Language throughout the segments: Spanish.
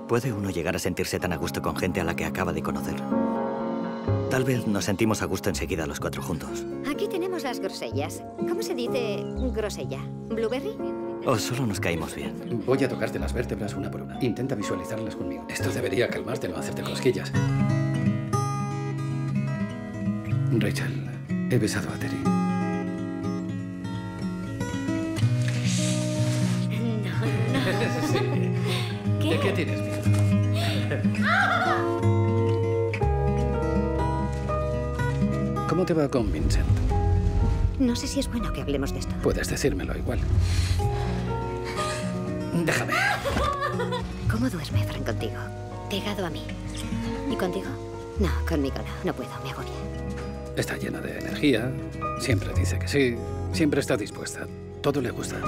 ¿Puede uno llegar a sentirse tan a gusto con gente a la que acaba de conocer? Tal vez nos sentimos a gusto enseguida los cuatro juntos. Aquí tenemos las grosellas. ¿Cómo se dice grosella? ¿Blueberry? ¿O solo nos caímos bien? Voy a tocarte las vértebras una por una. Intenta visualizarlas conmigo. Esto debería calmarte, no hacerte cosquillas. Rachel, he besado a Terry. No. Sí. ¿Qué? ¿De qué tienes miedo? ¿Cómo te va con Vincent? No sé si es bueno que hablemos de esto. Puedes decírmelo igual. Déjame. ¿Cómo duerme Frank contigo? Pegado a mí. ¿Y contigo? No, conmigo no. No puedo, me agobia. Está llena de energía. Siempre dice que sí. Siempre está dispuesta. Todo le gusta.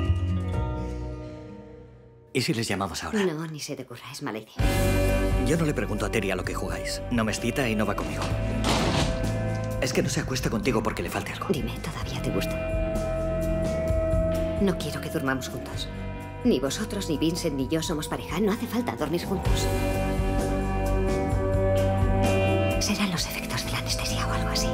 ¿Y si les llamamos ahora? No, ni se te ocurra, es mala idea. Yo no le pregunto a Terry a lo que jugáis. No me excita y no va conmigo. Es que no se acuesta contigo porque le falte algo. Dime, ¿todavía te gusta? No quiero que durmamos juntos. Ni vosotros, ni Vincent, ni yo somos pareja. No hace falta dormir juntos. Serán los efectos de la anestesia o algo así.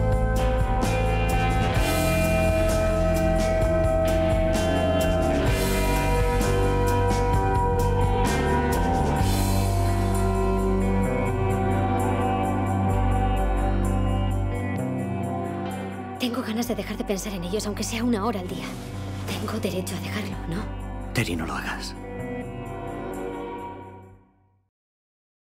Tengo ganas de dejar de pensar en ellos, aunque sea 1 hora al día. Tengo derecho a dejarlo, ¿no? Terry, no lo hagas.